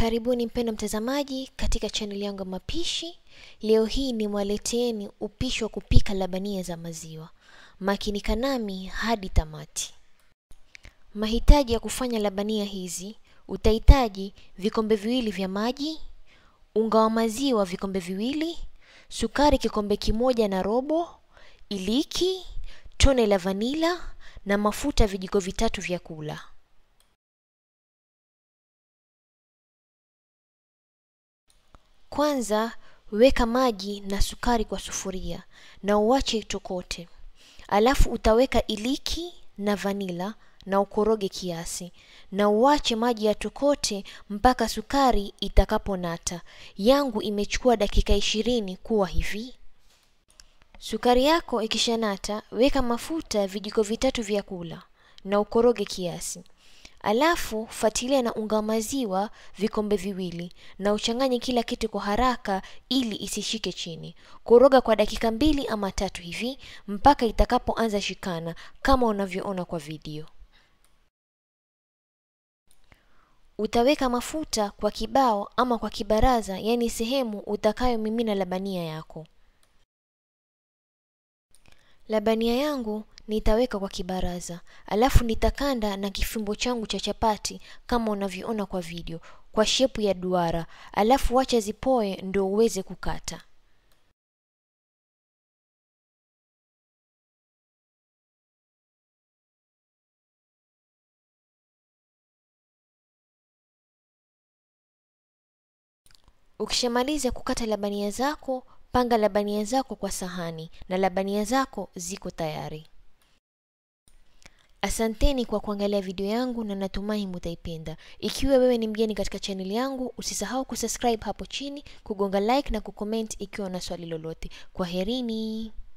Karibuni mpendwa mtazamaji katika channel yangu ya mapishi. Leo hii nimewaleteeni upishi wa kupika labania za maziwa. Makinika nami hadi tamati. Mahitaji ya kufanya labania hizi: utahitaji vikombe viwili vya maji, unga wa maziwa vikombe viwili, sukari kikombe kimoja na robo, iliki, tone la vanila na mafuta vijiko vitatu vya kula. Kwanza weka maji na sukari kwa sufuria na uache itokote. Alafu utaweka iliki na vanila na ukoroge kiasi na uache maji yatokote mpaka sukari itakaponata. Yangu imechukua dakika 20 kuwa hivi. Sukari yako ikishanata, weka mafuta vijiko vitatu vya kula na ukoroge kiasi. Alafu fuatilia na unga wa maziwa vikombe viwili na uchanganye kila kitu kwa haraka ili isishike chini. Koroga kwa dakika 2 ama 3 hivi mpaka itakapoanza shikana kama unavyoona kwa video. Utaweka mafuta kwa kibao ama kwa kibaraza, yani sehemu utakayomimina labania yako. Labania yangu nitaweka kwa kibaraza, alafu nitakanda na kifimbo changu cha chapati kama unavyoona kwa video, kwa shepu ya duara, alafu wacha zipoe ndio uweze kukata. Ukishamaliza kukata labania zako, panga labania zako kwa sahani na labania zako ziko tayari. Asanteni kwa kuangalia video yangu na natumai mtaipenda. Ikiwa wewe ni mgeni katika channel yangu, usisahau kusubscribe hapo chini, kugonga like na kucomment ikiwa na swali lolote. Kwaherini.